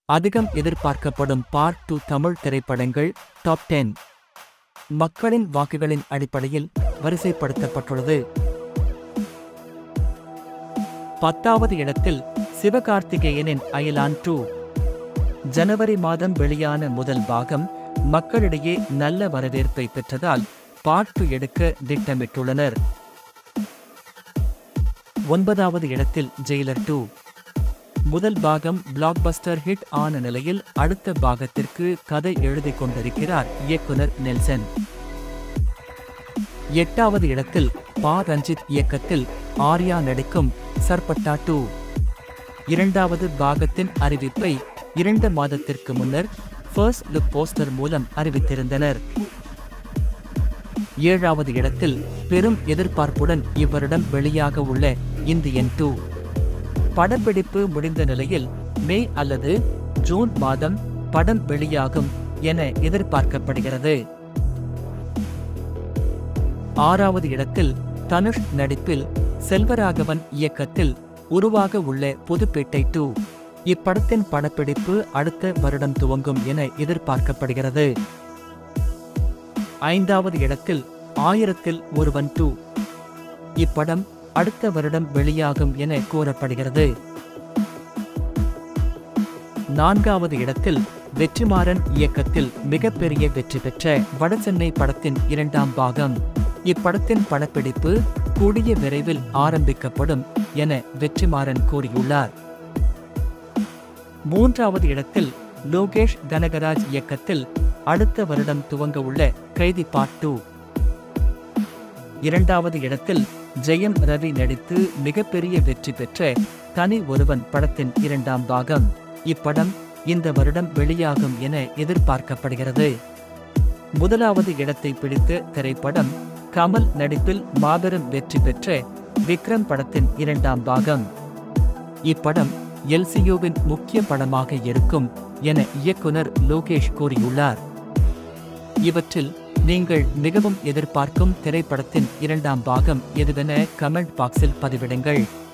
அதிகம் எதிர்பார்க்கப்படும் பார்ட் 2 தமிழ் திரைப்படங்கள் டாப் 10 மக்களின் வாக்குகளின் அடிப்படையில் வரிசைப்படுத்தப்பட்டுள்ளது. 10வது இடத்தில் சிவகார்த்திகேயனின் அயலான் 2. ஜனவரி மாதம் வெளியான முதல் பாகம் மக்களிடையே நல்ல வரவேற்பை பெற்றதால் பார்ட் 2 எடுக்க திட்டமிட்டுள்ளனர். 9வது இடத்தில் ஜெயிலர் 2. முதல் பாகம் பிளாக்பஸ்டர் ஹிட் ஆன நிலையில் அடுத்த பாகத்திற்கு கதை எழுதிக் கொண்டிருக்கிறார் இயக்குனர் நெல்சன். 8வது இடத்தில் பா. ரஞ்சித் இயக்கத்தில் ஆர்யா நடிக்கும் சர்பட்டா 2. இரண்டாவது பாகத்தின் அறிவிப்பை 2 மாதத்திற்கு முன்னர் ஃபர்ஸ்ட் லுக் போஸ்டர் மூலம் அறிவித்திருந்தனர். 7வது இடத்தில் பெரும் எதிர்பார்ப்புடன் இவ்வருடம் வெளியாக உள்ள இந்தியன் 2. படப்பிடிப்பு முடிந்த நிலையில் மே அல்லது ஜூன் மாதம் படம் வெளியாகும் என எதிர்பார்க்கப்படுகிறது. 6வது இடத்தில் தனுஷ் நடிப்பில் செல்வராகவன் இயக்கத்தில் உருவாக உள்ள புதுப்பேட்டை 2. இப்படத்தின் படப்பிடிப்பு அடுத்த வருடம் துவங்கும் என எதிர்பார்க்கப்படுகிறது. 5வது இடத்தில் 1000ல் ஒருவன் 2. இப்படம் அடுத்த வருடம் வெளியாகும் என கூறப்படுகிறது. 4வது இடத்தில் வெற்றிமாறன் இயக்கத்தில் மிகப்பெரிய வெற்றி பெற்ற வடசென்னை படத்தின் 2ஆம் பாகம். இப்படத்தின் படப்பிடிப்பு கூடிய விரைவில் ஆரம்பிக்கப்படும் என வெற்றிமாறன் கூறியுள்ளார். 3வது இடத்தில் லோகேஷ் கனகராஜ் இயக்கத்தில் அடுத்த வருடம் துவங்க உள்ள கைதி பார்ட் 2. 2வது இடத்தில் ஜெயம் ரவி நடித்து மிகப்பெரிய வெற்றி பெற்ற தனி ஒருவன் படத்தின் 2ஆம் பாகம். இப்படம் இந்த வருடம் வெளியாகும் என எதிர்பார்க்கப்படுகிறது. 1வது இடத்தை பிடித்த திரைப்படம் கமல் நடிப்பில் மாபெரும் வெற்றி பெற்ற விக்ரம் படத்தின் 2ஆம் பாகம். இப்படம் எல்சியூவின் முக்கிய படமாக இருக்கும் என இயக்குனர் லோகேஷ் கூறியுள்ளார். இவற்றில் நீங்கள் மிகவும் எதிர்பார்க்கும் திரைப்படத்தின் 2ஆம் பாகம் எதுவென கமெண்ட் பாக்ஸில் பதிவிடுங்கள்.